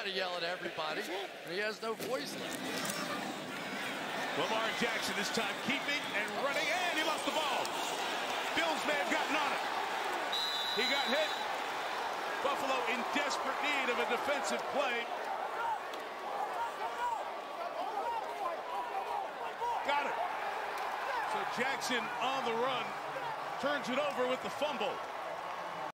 trying to yell at everybody, and he has no voice left. Lamar Jackson this time keeping and running, and he lost the ball. Bills may have gotten on it. He got hit. Buffalo in desperate need of a defensive play. Got it. So Jackson on the run, turns it over with the fumble.